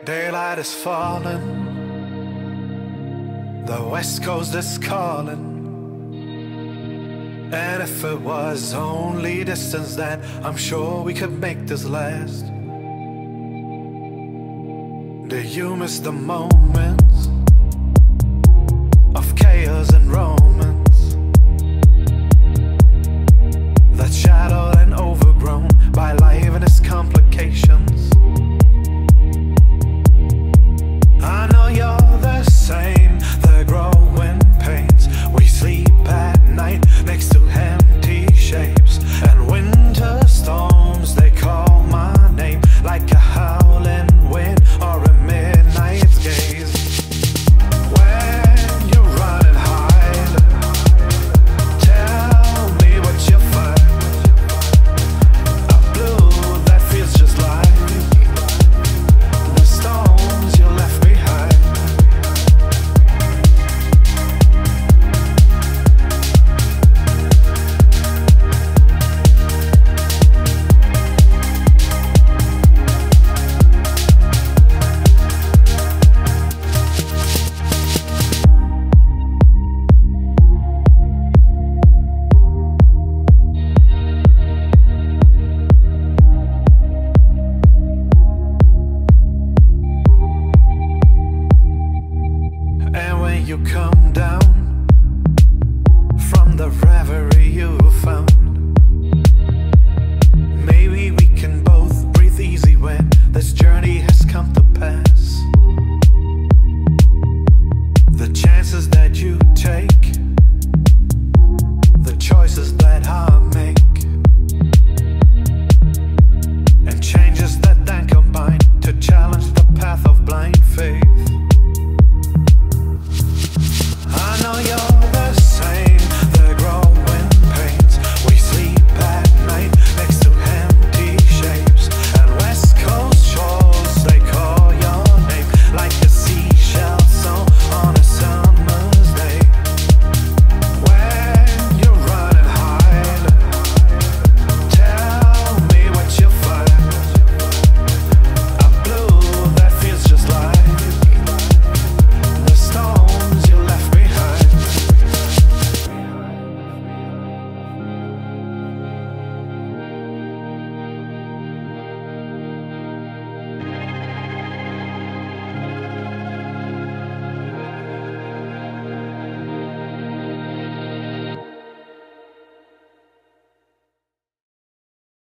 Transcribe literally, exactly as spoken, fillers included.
Daylight is falling, the west coast is calling. And if it was only distance, then I'm sure we could make this last. Do you miss the moments of chaos and Rome?